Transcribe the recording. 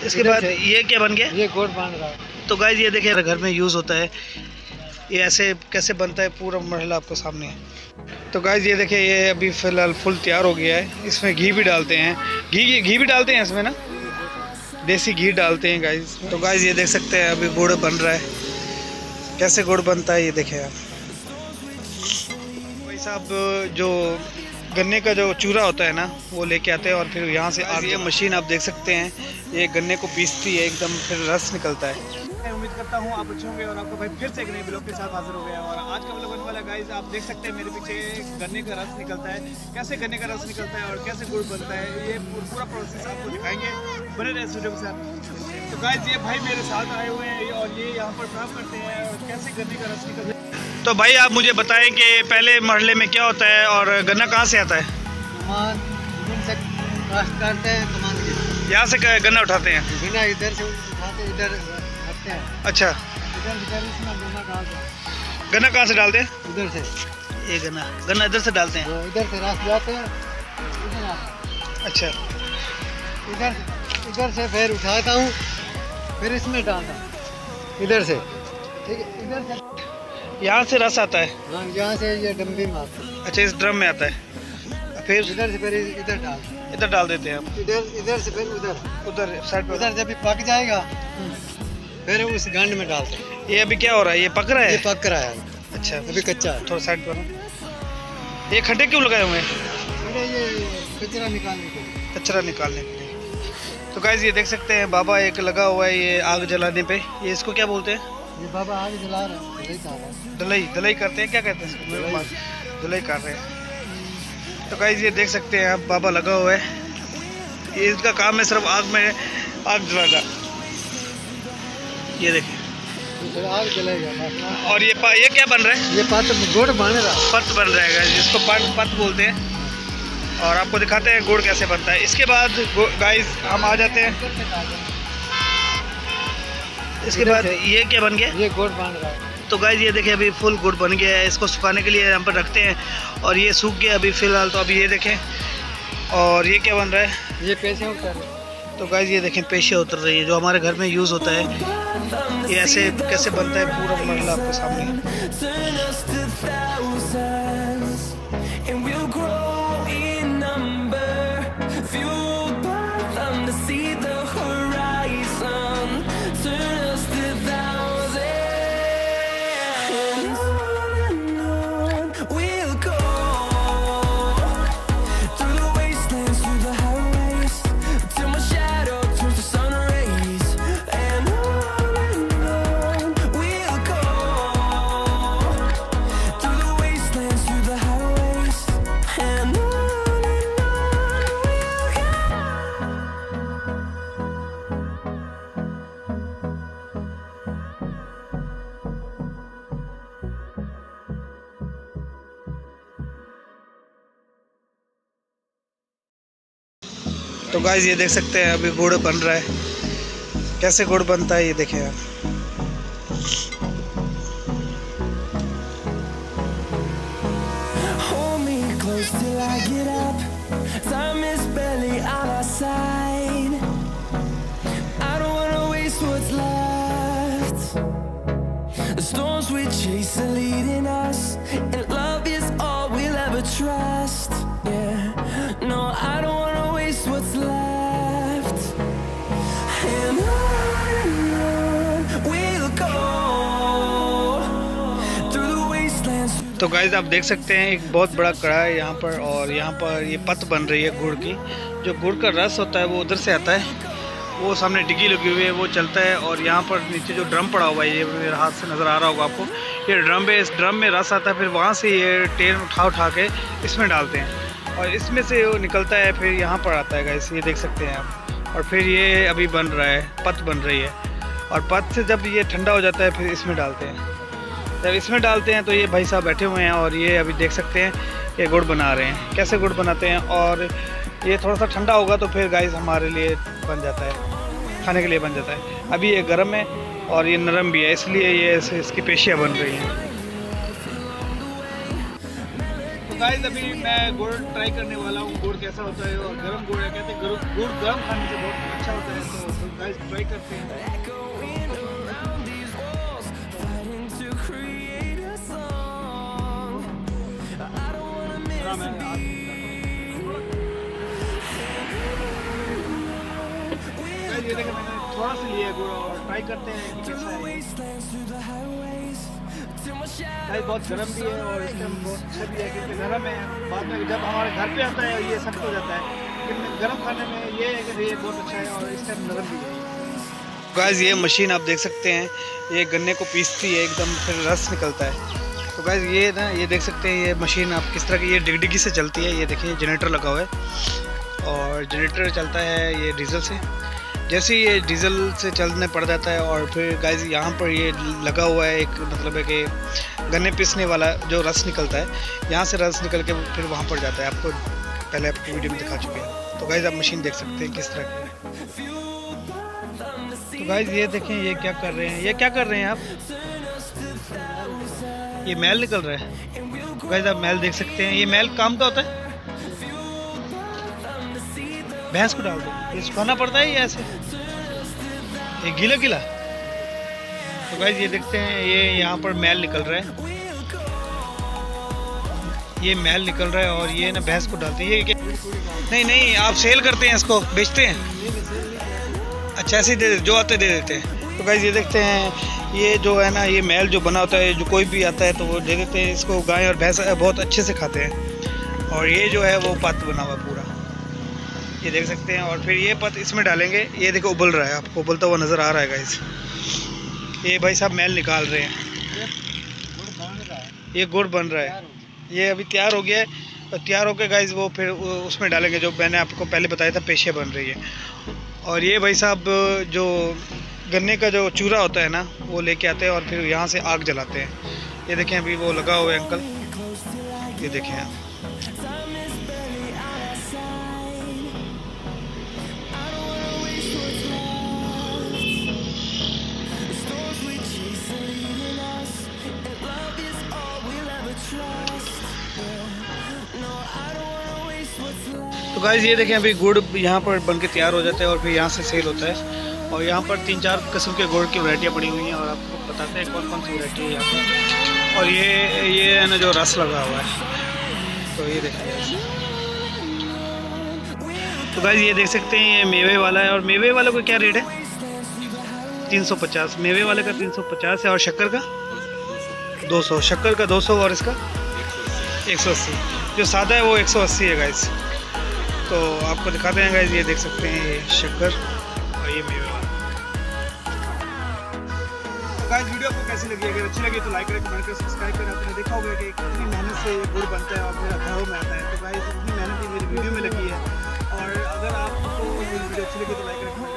इसके बाद ये क्या बन गया? ये गुड़ बन रहा है। तो गाइस ये देखिए घर में यूज़ होता है, ये ऐसे कैसे बनता है पूरा मरहला आपके सामने है। तो गाइस ये देखिए ये अभी फ़िलहाल फुल तैयार हो गया है। इसमें घी भी डालते हैं, घी भी डालते हैं इसमें ना, देसी घी डालते हैं गाइस। तो गाइस ये देख सकते हैं अभी गुड़ बन रहा है, कैसे गुड़ बनता है ये देखें आप। भाई साहब जो गन्ने का जो चूरा होता है ना वो लेके आते हैं और फिर यहाँ से आग, ये मशीन आप देख सकते हैं ये गन्ने को पीसती है एकदम, फिर रस निकलता है। मैं उम्मीद करता हूँ आप अच्छे होंगे और आपको भाई फिर से एक नए ब्लॉग के साथ हाजिर हो गया। और आज का ब्लॉग बनने वाला गाइस आप देख सकते हैं मेरे पीछे गन्ने का रस निकलता है, कैसे गन्ने का रस निकलता है और कैसे गुड़ बनता है, ये पूरा प्रोसेस आपको दिखाएंगे, बने रहे वीडियो के साथ। तो गाइस ये भाई मेरे साथ आए हुए हैं और ये यहाँ पर काम करते हैं और कैसे गन्ने का रस निकलता है। तो भाई आप मुझे बताएं कि पहले मरहले में क्या होता है और गन्ना कहाँ से आता है? करते हैं यहाँ से गन्ना उठाते हैं, बिना इधर से उठाते इधर रखते हैं। अच्छा इधर इसमें गन्ना डालते हैं। गन्ना कहाँ से डालते हैं? इधर से ये गन्ना इधर से डालते हैं। इधर से रस जाते हैं। अच्छा इधर से फिर उठाता हूँ, फिर इसमें डालता हूँ इधर से, ठीक है। इधर से यहाँ से रस आता है? हाँ यहाँ से ये डम्बी में आता है। अच्छा इस ड्रम में आता है, फिर इधर से फिर इधर डाल देते हैं आप, इधर से फिर उधर साइड पे। उधर जब भी पक जाएगा फिर उस गंड में डालते हैं। ये अभी क्या हो रहा है? ये पक रहा है? ये पक रहा है। अच्छा अभी कच्चा है। थोड़ा साइड पर। ये खड्डे क्यों लगाए हुए हैं? ये कचरा निकालने के लिए। कचरा निकालने के लिए। तो गाइस ये देख सकते हैं बाबा एक लगा हुआ है ये आग जलाने पे, ये इसको क्या बोलते हैं? ये बाबा आग जला रहे हैं, दलई करते हैं, क्या कहते हैं इसको? दलई कर रहे हैं। तो गाइस ये देख सकते हैं आप बाबा लगा हुआ है, ये इसका काम है सिर्फ आग में आग जलाना। ये देखिए आग जलेगा। और ये क्या बन रहा है? ये पत गुड़ बन रहा है। पत बन रहा है जिसको पत बोलते हैं, और आपको दिखाते हैं गुड़ कैसे बनता है। इसके बाद गाइस हम आ जाते हैं, इसके बाद ये क्या बन गया? ये गुड़ बन रहा है। तो गाइस ये देखिए अभी फुल गुड़ बन गया है, इसको सुखाने के लिए यहाँ पर रखते हैं और ये सूख गया अभी फ़िलहाल। तो अभी ये देखें, और ये क्या बन रहा है? ये पेशियाँ उतर रही है। तो गाइस ये देखें पेशियाँ उतर रही है, जो हमारे घर में यूज़ होता है। ये ऐसे कैसे बनता है पूरा मरहला आपके सामने। तो गाइस ये देख सकते हैं अभी गुड़ बन रहा है, कैसे गुड़ बनता है ये देखें आप। तो गाइस आप देख सकते हैं एक बहुत बड़ा कड़ा है यहाँ पर, और यहाँ पर ये पत बन रही है गुड़ की। जो गुड़ का रस होता है वो उधर से आता है, वो सामने डिग्गी लगी हुई है वो चलता है। और यहाँ पर नीचे जो ड्रम पड़ा हुआ है, ये मेरे हाथ से नज़र आ रहा होगा आपको, ये ड्रम है। इस ड्रम में रस आता है, फिर वहाँ से ये टेन उठा के इसमें डालते हैं और इसमें से वो निकलता है, फिर यहाँ पर आता है गाइस, ये देख सकते हैं आप। और फिर ये अभी बन रहा है, पत बन रही है, और पत से जब ये ठंडा हो जाता है फिर इसमें डालते हैं। जब इसमें डालते हैं तो ये भाई साहब बैठे हुए हैं और ये अभी देख सकते हैं कि गुड़ बना रहे हैं, कैसे गुड़ बनाते हैं। और ये थोड़ा सा ठंडा होगा तो फिर गाइस हमारे लिए बन जाता है, खाने के लिए बन जाता है। अभी ये गर्म है और ये नरम भी है, इसलिए ये इसकी पेशियाँ बन रही हैं। तो गाइस अभी मैं गुड़ ट्राई करने वाला हूँ, गुड़ कैसा होता है। और गर्म गुड़ है, कहते हैं गुड़ गर्म खाने से बहुत अच्छा होता है। तो गाइस ट्राई करते हैं। ये देखिए मैंने थोड़ा सा लिया गुड़ और ट्राई करते हैं कि कैसा है। गाइस बहुत गर्म भी है और इस टाइम बहुत अच्छा भी है क्योंकि नरम है। बाद में जब हमारे घर पे आता है ये सख्त हो जाता है, लेकिन गर्म खाने में ये है कि ये बहुत अच्छा है और इस टाइम नरम भी है। गाइस ये मशीन आप देख सकते हैं, ये गन्ने को पीसती है एकदम, फिर रस निकलता है। तो गाइस ये ना, ये देख सकते हैं ये मशीन आप किस तरह की, ये डिगडिगी से चलती है। ये देखिए जनरेटर लगा हुआ है और जनरेटर चलता है ये डीजल से। जैसे ये डीजल से चलने पड़ जाता है और फिर गाइस यहाँ पर ये लगा हुआ है एक, मतलब है कि गन्ने पीसने वाला जो रस निकलता है, यहाँ से रस निकल के फिर वहाँ पर जाता है। आपको पहले आपकी वीडियो में दिखा चुके हैं। तो गाइस आप मशीन देख सकते हैं किस तरह की है। तो गाइस ये देखें ये क्या कर रहे हैं, ये क्या कर रहे हैं आप, ये मैल निकल रहा है। तो गाइस आप मैल देख सकते हैं, ये मैल काम का होता है, भैंस को डाल दो, ये सुखाना पड़ता है या ऐसे ये गीला गीला। तो गाइस ये देखते हैं ये यहाँ पर मैल निकल रहा है, ये मैल निकल रहा है और ये ना भैंस को डालते हैं। ये नहीं नहीं आप सेल करते हैं, इसको बेचते हैं? अच्छा ऐसे दे, जो आते दे देते हैं। तो गाइस ये देखते हैं ये जो है ना, ये मैल जो बना होता है, जो कोई भी आता है तो वो दे देते हैं इसको। गाय और भैंस बहुत अच्छे से खाते हैं। और ये जो है वो पत्त बना हुआ पूरा, ये देख सकते हैं। और फिर ये पत्त इसमें डालेंगे, ये देखो उबल रहा है, आपको उबलता हुआ नज़र आ रहा है गाइस। ये भाई साहब मैल निकाल रहे हैं, ये गुड़ बन रहा है, ये अभी तैयार हो गया है। और तैयार होकर गाइस वो फिर उसमें डालेंगे, जो मैंने आपको पहले बताया था पेशे बन रही है। और ये भाई साहब जो गन्ने का जो चूरा होता है ना, वो लेके आते हैं और फिर यहाँ से आग जलाते हैं। ये देखें अभी वो लगा हुआ है अंकल, ये देखें आप। तो गाइस ये देखें अभी गुड़ यहाँ पर बनके तैयार हो जाता है और फिर यहाँ से सेल होता है। और यहाँ पर 3-4 किस्म के गुड़ की वैरायटियाँ पड़ी हुई हैं और आपको बताते हैं कौन कौन सी वैरायटी है यहाँ पर। और ये है ना जो रस लगा हुआ है, तो ये देखिए। तो गाइस ये देख सकते हैं ये मेवे वाला है। और मेवे वाले को क्या रेट है? 350। मेवे वाले का 350 है और शक्कर का 200। शक्कर का 200 और इसका 180। जो सादा है वो 180 है गाइस। तो आपको दिखाते हैं गाइस, ये देख सकते हैं ये शक्कर और ये मेवे वाला। तो गाइस वीडियो आपको कैसी लगी? अगर अच्छी लगी तो लाइक करें, कमेंट करें, सब्सक्राइब करें। आपने देखा होगा कि कितनी मेहनत से ये गुड़ बनता है और फिर घरों में आता है। तो गाइस इतनी मेहनत मेरी वीडियो में लगी है। और अगर आपको मेरी वीडियो अच्छी लगी तो लाइक करें।